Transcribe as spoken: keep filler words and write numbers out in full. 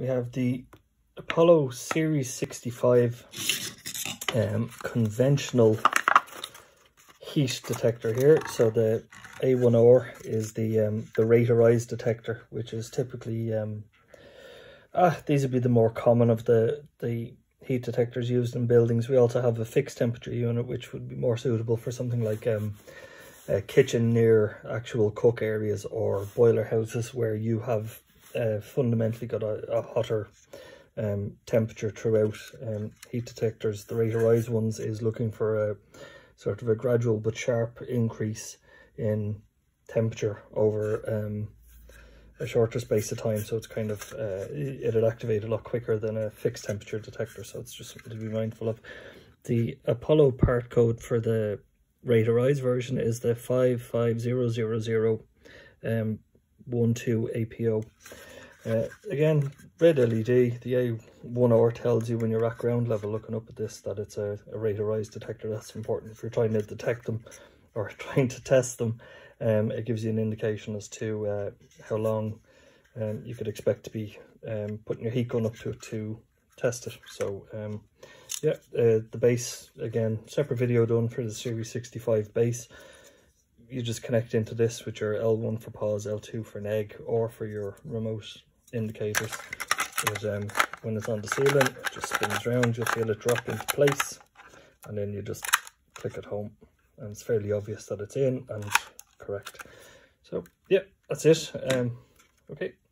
we have the Apollo Series sixty-five um, conventional heat detector here. So the A one R is the um, the raterized detector, which is typically um, ah these would be the more common of the the heat detectors used in buildings. We also have a fixed temperature unit, which would be more suitable for something like um, a kitchen near actual cook areas or boiler houses where you have uh, fundamentally got a, a hotter um, temperature throughout. Um, heat detectors, the raterized ones, is looking for a sort of a gradual but sharp increase in temperature over um, a shorter space of time, so it's kind of uh, it'll activate a lot quicker than a fixed temperature detector, so it's just something to be mindful of. The Apollo part code for the raterized version is the five five zero zero zero um, one two A P O. Uh, again, red L E D. The A one R tells you when you're at ground level looking up at this that it's a, a raterized detector. That's important if you're trying to detect them or trying to test them. Um, it gives you an indication as to uh, how long um, you could expect to be um, putting your heat gun up to to test it. So um, yeah, uh, the base, again, separate video done for the Series sixty-five base. You just connect into this with your L one for pause, L two for neg, or for your remote indicators. But, um, when it's on the ceiling, it just spins around, you'll feel it drop into place, and then you just click it home, and it's fairly obvious that it's in and correct. So yeah, that's it. Um, okay.